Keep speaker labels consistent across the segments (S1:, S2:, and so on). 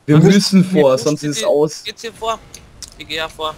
S1: Wir müssen vor, sonst ist es aus.
S2: Geht's hier vor? Ich gehe ja vor.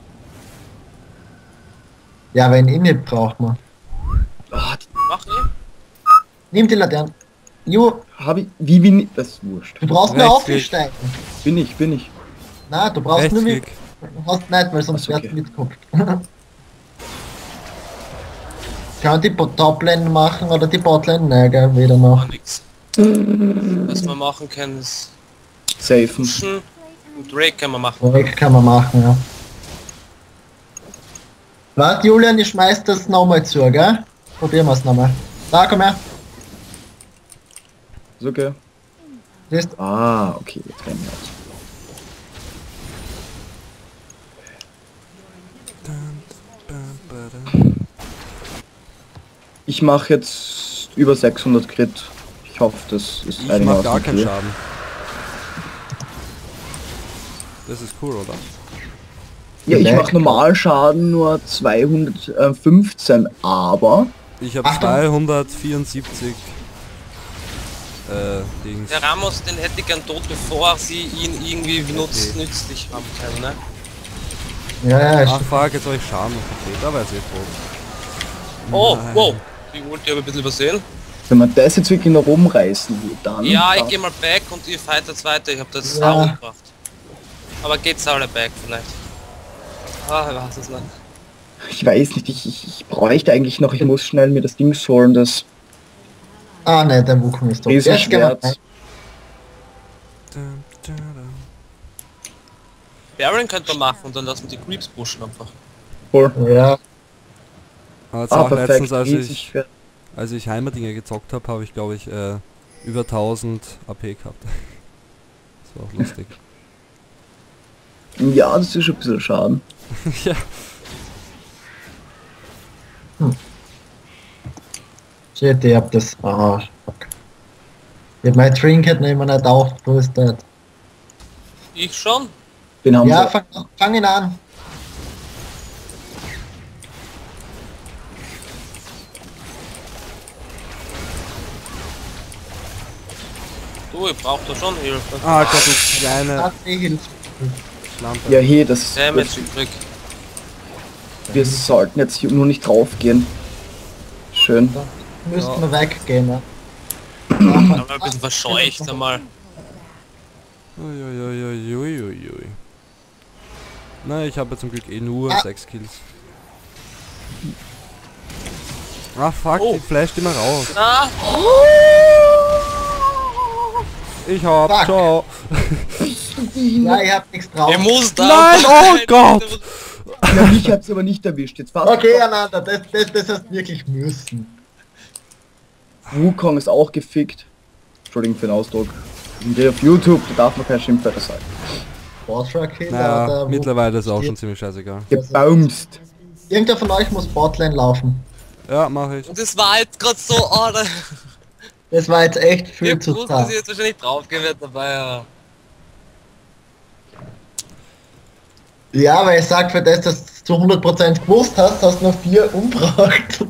S3: Ja, wenn ihn nicht braucht man.
S1: Ah,
S2: Mach ich.
S3: Nimm die Laterne. Jo,
S1: hab ich. Wie das ist wurscht.
S3: du brauchst nur
S4: Rechtsklick.
S3: aufsteigen.
S1: Bin ich.
S3: Na, du brauchst nur mit.
S4: Rechtsklick.
S3: Hast nicht, weil sonst
S1: Ach,
S3: wird
S1: okay.
S3: mitgeguckt. Kann die Toplane machen oder die Botlane? Nein, gell, weder noch.
S2: Gar nix. Was wir machen können ist
S1: Safen.
S2: pushen und Drake können wir machen.
S3: Direkt kann man machen, ja. Warte, Julian, ich schmeiß das nochmal zu, gell? Probieren wir es nochmal. Da, komm her.
S1: Ist okay.
S3: Siehst
S1: Ah, okay, jetzt rennen wir aus. Ich mache jetzt über 600 Crit. Ich hoffe, das ist
S4: Ich mach
S1: einigermaßen
S4: gar keinen
S1: okay.
S4: Schaden. Das ist cool, oder?
S1: Ja, ich
S3: Perfekt.
S1: mache Normalschaden nur 215, aber
S4: Ich habe
S3: Achtung.
S4: 274 Dings.
S2: Der Ramos, den hätte ich gern tot, bevor sie ihn irgendwie nützlich haben können, ne?
S3: Ja, ja,
S4: Ach fuck, jetzt habe ich Schaden noch gekriegt, da war ich tot.
S2: Oh,
S4: Nein.
S2: wow. Die wollte ich aber ein bisschen übersehen.
S1: wenn man das jetzt wirklich noch rumreißen will, dann...
S2: Ja, ich gehe mal back und ihr fightet weiter. Ich habe das
S3: Ja.
S2: auch umgebracht. Aber geht's alle back vielleicht? Ah, ich weiß es nicht.
S1: Ich weiß nicht, ich bräuchte eigentlich noch, ich muss schnell mir das Ding holen, das
S3: Ah, ne, der Wukong ist tot. Jetzt gehen wir rein.
S1: Riesenschwert.
S2: Baron könnte man machen und dann lassen die Creeps pushen einfach.
S1: Voll.
S3: Ja,
S4: Aber jetzt
S1: Ah,
S4: auch
S1: perfekt,
S4: letztens,
S1: Riesenschwert.
S4: als ich Heimerdinger gezockt habe ich glaube ich über 1000 AP gehabt. Das war auch lustig.
S1: Ja, das ist schon ein bisschen Schaden.
S4: Ja.
S3: shit, ich hab das. Ah, fuck. Ich hab mein Trinket noch immer nicht aufgerüstet.
S2: Ich schon?
S1: Den haben
S3: Ja,
S1: sie.
S3: fang ihn an.
S2: Du, ich brauch da schon Hilfe.
S4: Ah Gott, du kleine
S3: Hat die Hilfe.
S4: Schlampe.
S1: Ja, hier, das...
S2: Damage übrig.
S1: Wir sollten jetzt hier nur nicht draufgehen. Schön.
S3: Müssten
S4: Ja.
S3: wir weggehen, ne?
S2: Aber ein bisschen verscheucht einmal.
S4: Uiuiuiuiui. Na, ich habe zum Glück eh nur
S3: Ah.
S4: 6 Kills. Ah fuck,
S2: Oh.
S4: die flasht immer raus.
S2: Ah!
S4: Ich hab,
S3: Fuck.
S4: ciao.
S3: Ja, ich hab nichts drauf.
S2: Ich muss da!
S4: Nein, oh Gott!
S1: Ja, mich hat's aber nicht erwischt. Jetzt war
S3: Okay, Ananda, das hast wirklich müssen.
S1: Wukong ist auch gefickt. Entschuldigung für den Ausdruck. Und auf YouTube, da darf man keine Schimpfwörter sagen.
S3: Boardtrack
S4: Naja,
S3: oder
S4: mittlerweile ist auch schon ziemlich scheißegal.
S1: Gebaumst.
S3: Irgendwer von euch muss Botlane laufen.
S4: Ja, mache ich.
S2: Und das war jetzt gerade so, oh, da...
S3: Das war jetzt echt
S2: Ich
S3: viel zu
S2: wusste, dass
S3: zart.
S2: ich jetzt wahrscheinlich draufgehen werde dabei, aber...
S3: Ja, weil ich sag, für das, dass du zu 100% gewusst hast, hast du noch 4 umgebracht.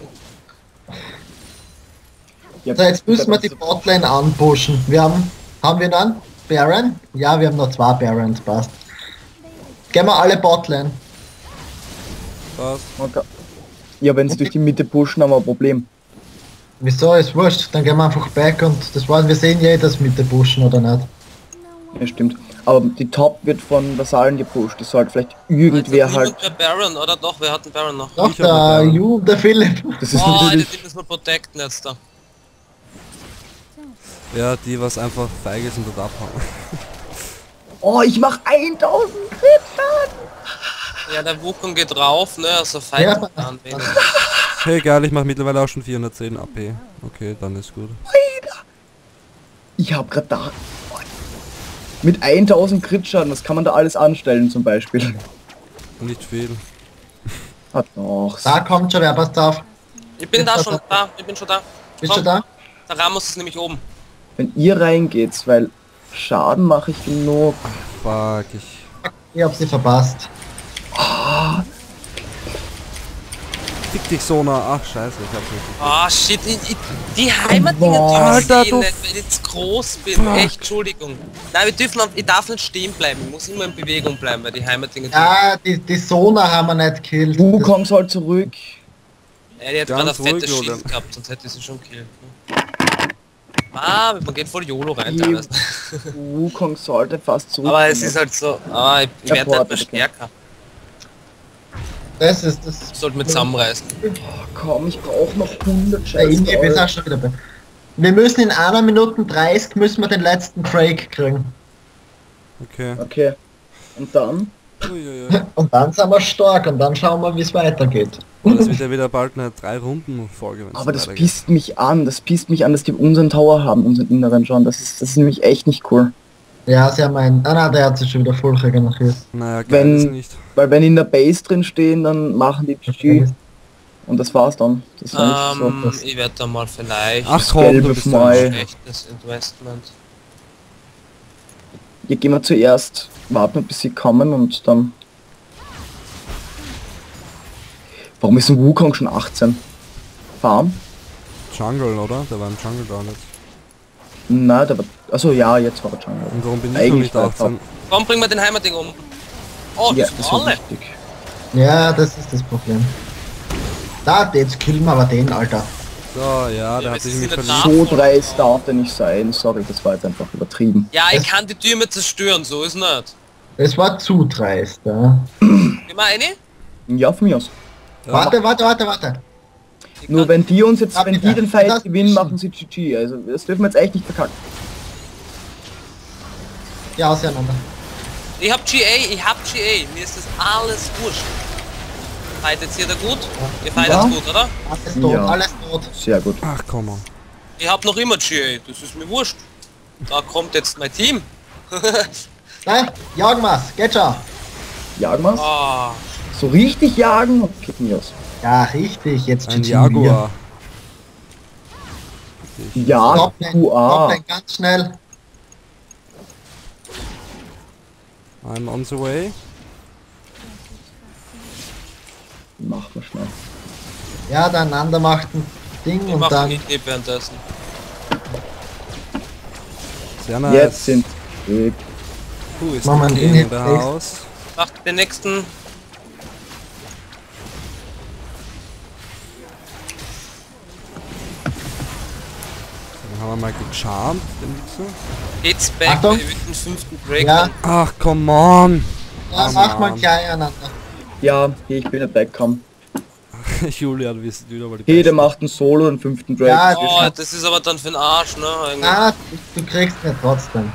S1: Ja,
S3: So, jetzt müssen wir die Botlane anpushen. Haben wir dann Baron? Ja, wir haben noch 2 Barons, passt. Gehen wir alle Botlane.
S4: Was?
S1: Okay. Ja, wenn sie durch die Mitte pushen, haben wir ein Problem.
S3: Wieso, ist wurscht, dann gehen wir einfach back und das war's. Wir sehen ja, das Mitte pushen oder nicht.
S1: Ja, stimmt. Aber die Top wird von Vasallen gepusht. Das sollte vielleicht irgendwer
S2: Jetzt hat
S1: halt...
S2: niemand mehr Baron, oder doch? Wer hat den Baron noch?
S3: Doch,
S4: Ich hab
S3: der
S4: noch Baron.
S3: Ju, der Philipp.
S1: Das ist
S2: Oh, die
S1: natürlich...
S2: müssen wir protecten jetzt da.
S4: Ja, die was einfach feige sind und abhauen.
S1: Oh, ich mach 1000 Crit-Schaden!
S2: Ja, der Wukong geht rauf, ne? Also fight
S3: Ja.
S2: an wenig.
S4: Hey, egal, ich mache mittlerweile auch schon 410 AP. Okay, dann ist gut.
S1: Ich hab grad da... Mit 1000 Crit-Schaden, was kann man da alles anstellen zum Beispiel?
S4: Nicht viel.
S1: Hat noch...
S3: Da kommt schon wer, passt auf.
S2: Ich bin da schon da, ich bin schon da.
S3: Bist du da?
S2: Der Ramos ist nämlich oben.
S1: Wenn ihr reingeht, weil Schaden mache ich genug.
S4: Fuck,
S3: Ich hab sie verpasst.
S4: Fick dich, Sona. Ach, scheiße, ich hab's nicht.
S2: Ah, shit. Die Heimatdinger
S4: Alter,
S2: dürfen
S4: du
S2: nicht, weil ich zu groß bin.
S4: Fuck.
S2: Echt, Entschuldigung. Nein, ich darf nicht stehen bleiben. Ich muss immer in Bewegung bleiben, weil die Heimatdinger...
S3: Ja, die Sona haben wir nicht gekillt.
S1: Wukong soll zurück.
S2: Ja, die hat
S4: Ganz
S2: gerade ein fettes
S4: ruhig,
S2: Schild
S4: oder?
S2: gehabt, sonst hätte ich sie schon killen. Ah, man geht voll YOLO rein
S1: Die-
S2: teilweise.
S1: Wukong sollte fast zurück.
S2: Aber es ist halt so, ich werde halt mehr stärker.
S3: Das ist das.
S2: Ich sollte mit zusammenreißen.
S1: Oh, komm, ich brauche noch 100
S3: Der Indie ist
S1: Scheiße.
S3: auch schon wieder bei. Wir müssen in 1 Minute 30 müssen wir den letzten Drake kriegen.
S4: Okay.
S1: Okay. Und dann?
S4: Uiuiui.
S3: Und dann sind wir stark und dann schauen wir, wie es weitergeht.
S4: Aber das wird ja wieder bald eine 3-Runden-Folge, wenn's
S1: Aber das
S4: weitergeht.
S1: pisst mich an. Das pisst mich an, dass die unseren Tower haben, unseren inneren schon. Das ist nämlich echt nicht cool.
S3: Ja, sie haben einen. Ah nein, der hat sich schon wieder voll regeneriert.
S4: Naja, geil
S1: Wenn-
S4: ist nicht.
S1: Weil wenn die in der Base drin stehen, dann machen die GG. Und das war's dann. Das war nicht so.
S2: Ich werde da mal vielleicht
S4: Ach komm,
S1: Gelbe
S4: du bist
S1: Mai.
S2: ein schlechtes Investment.
S1: Hier gehen wir zuerst, warten wir, bis sie kommen und dann... Warum ist ein Wukong schon 18? Farm?
S4: Jungle, oder? Der war im Jungle da jetzt.
S1: Nein, der war... Achso, ja, jetzt war er Jungle.
S4: Und warum bin ich
S1: Eigentlich
S4: noch
S1: war
S4: nicht
S1: er
S4: 18?
S2: Warum bringen wir den Heimatding um? Oh,
S1: Ja,
S2: das
S1: das
S2: sind
S1: war
S2: alle.
S1: wichtig.
S3: Ja, das ist das Problem. Da, jetzt killen wir aber den, Alter.
S4: So, ja,
S2: Ja,
S4: der hat
S2: es
S4: sich
S2: ist
S4: nicht
S2: in der
S4: verliebt.
S1: So dreist darf der nicht sein. Sorry, das war jetzt einfach übertrieben.
S2: Ja, ich kann die Türme zerstören, so ist nicht.
S3: Das war zu dreist, ja.
S2: Geh mal eine?
S1: Ja, von mir aus.
S4: Ja.
S3: Warte.
S1: Nur wenn die uns jetzt,
S3: Ja,
S1: wenn die
S3: bitte.
S1: den Fight
S3: Das-
S1: gewinnen, machen sie GG. Also das dürfen wir jetzt echt nicht verkacken.
S3: Ja, auseinander.
S2: Ich hab GA. Mir ist das alles wurscht. Fightet ihr da gut? Ihr fightet
S1: Ja.
S2: gut, oder?
S3: Alles tot,
S1: Ja.
S3: alles tot.
S1: Sehr gut.
S4: Ach, komm on.
S2: Ich hab noch immer GA, das ist mir wurscht. Da kommt jetzt mein Team.
S3: Nein, jagen wir's, geht schon.
S1: Jagen wir's?
S2: Ah,
S1: So richtig jagen und kicken wir aus.
S3: Ja, richtig, jetzt
S4: Ein
S3: GG.
S4: Jaguar.
S1: Ja, QA.
S3: Toplane, ganz schnell.
S4: I'm on the way.
S1: Machen wir schnell.
S3: Ja, der Ander macht ein Ding
S2: ich
S3: und
S2: mach
S3: dann.
S2: den Hit währenddessen.
S4: Sehr nice.
S1: Jetzt sind wir.
S4: Who is
S3: Mach mal
S4: the
S3: einen
S4: king in
S3: Inhib
S4: the
S3: safe.
S4: house?
S2: Mach den nächsten.
S4: Den haben wir mal gecharmt, den Wichser.
S2: Geht's back,
S3: Achtung.
S2: weil ich will den 5. Break.
S3: Ja,
S4: Ach, come on!
S3: ja
S4: Oh,
S3: mach mal
S4: Mann.
S3: gleich einander.
S1: Ja, hier, ich bin nicht weggekommen.
S4: Julian, wir sind wieder mal die
S1: Hey, der
S4: Besten.
S1: macht einen Solo, den 5. Drake.
S3: Ja,
S2: Oh, das ist aber dann für den Arsch, ne? Eigentlich.
S3: Ah, du kriegst mir trotzdem.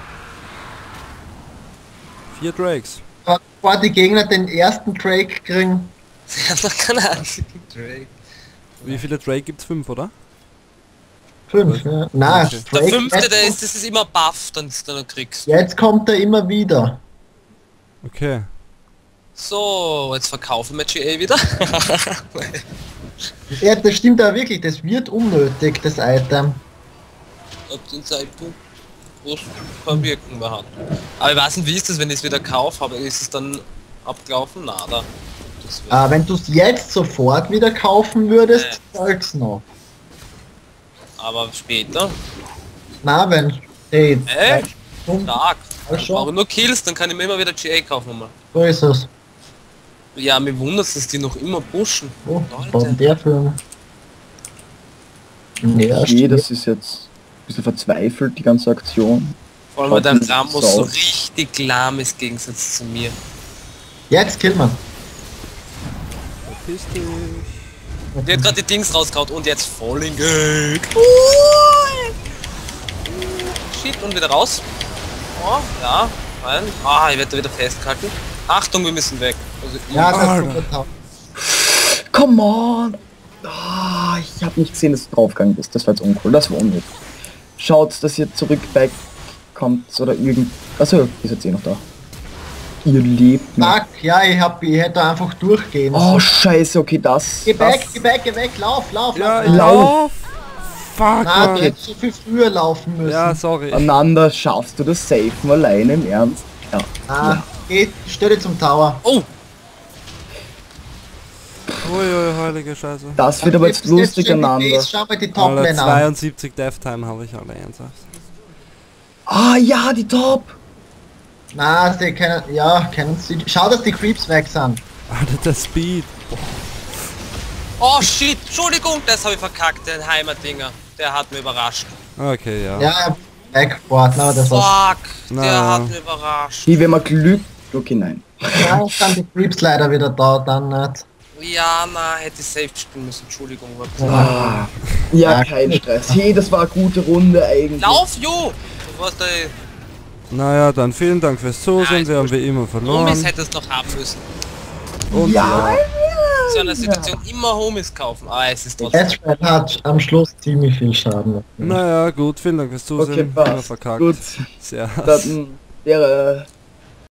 S4: 4 Drakes.
S3: Bevor die Gegner den ersten Drake kriegen,
S2: Ich hab noch keine einzigen Drake.
S4: Wie viele Drake gibt's? 5, oder?
S3: 5. Ja. Nein,
S4: Okay.
S2: Der
S3: Drake,
S2: 5.
S3: jetzt,
S2: Das ist immer Buff, dann du kriegst.
S3: jetzt kommt er immer wieder.
S4: Okay.
S2: So, jetzt verkaufen wir GA wieder.
S3: Ja, das stimmt aber wirklich, das wird unnötig, das Item.
S2: Ab den Zeitpunkt, wo es kein Wirken mehr hat. Aber ich weiß nicht, wie ist das, wenn ich es wieder kaufe, aber ist es dann abgelaufen? Nada. Das wär-
S3: Wenn du es jetzt sofort wieder kaufen würdest, soll's noch.
S2: aber später.
S3: Na, wenn. Hey,
S2: Stark.
S3: Ja,
S2: Ich
S3: schon.
S2: brauche nur Kills, dann kann ich mir immer wieder GA kaufen nochmal.
S3: so ist es.
S2: Ja, mir wundert es, dass die noch immer pushen.
S3: Oh,
S2: Leute.
S3: warum der für. Ja,
S1: Okay,
S3: stimmt.
S1: das ist jetzt ein bisschen verzweifelt, die ganze Aktion.
S2: Vor allem, weil dein
S1: Schaut
S2: Ramos
S1: so
S2: so
S1: aus.
S2: richtig lahm ist, im Gegensatz zu mir.
S3: Jetzt killt man.
S4: Verpiss dich.
S2: Die hat gerade die Dings rausgehauen und jetzt Falling Gate. Shit, und wieder raus. Oh, ja, rein. Ah, ich werde da wieder festgehalten. Achtung, wir müssen weg. Also,
S3: Ja, das
S4: Alter.
S3: kommt drauf.
S1: Come on! Ah, ich habe nicht gesehen, dass du draufgegangen bist. Das war jetzt uncool. Das war unnötig. Schaut, dass ihr zurück back kommt oder irgend... Achso, ihr seid eh noch da. Ihr lebt noch.
S3: Fuck, ja, ich hätte einfach durchgehen.
S1: Oh, scheiße, okay, das...
S3: Geh weg,
S1: das
S3: geh weg, lauf.
S4: Ja,
S3: lauf.
S4: lauf! Fuck,
S3: Na, du
S4: man.
S3: hättest so viel früher laufen müssen.
S4: Ja, sorry.
S1: Einander schaffst du das safen alleine im Ernst? Ja.
S3: Ah, geh, stell dich zum Tower.
S2: Oh!
S4: Uiui, heilige Scheiße.
S1: Das wird aber jetzt lustig aneinander.
S3: Schau mal die
S4: Alle
S3: Top-Lane an.
S4: 72 Death-Time habe ich alle ernsthaft.
S1: Ah ja, die Top!
S3: Na, sie kennen, ja, kennen sie. Schau, dass die Creeps weg sind.
S4: Alter, der Speed.
S2: Oh shit, Entschuldigung, das habe ich verkackt, den Heimatdinger. Der hat mir überrascht.
S4: Okay, ja.
S3: Ja, Backboard, aber das war's.
S2: Fuck, der
S4: Na.
S2: hat mir überrascht.
S1: Wie wenn man Glück... Okay, nein.
S3: Ja, dann die Creeps leider wieder da, dann nicht.
S2: Ja, na, hätte ich safe spielen müssen, Entschuldigung.
S1: Ah, ja, kein Stress. Hey, das war eine gute Runde eigentlich.
S2: Lauf, Jo! Du warst da...
S4: Naja, dann vielen Dank fürs Zusehen.
S2: Nein,
S4: Wir haben wie immer
S2: Homies
S4: verloren.
S2: hättest noch haben müssen.
S4: Und
S1: Ja,
S2: In so einer Situation immer Homies kaufen. Aber es ist trotzdem...
S3: Edgeman hat am Schluss ziemlich viel Schaden.
S4: Naja, gut. Vielen Dank fürs
S1: okay,
S4: Zusehen. Immer
S1: passt.
S4: verkackt.
S1: Gut.
S4: Sehr.
S1: Dann wäre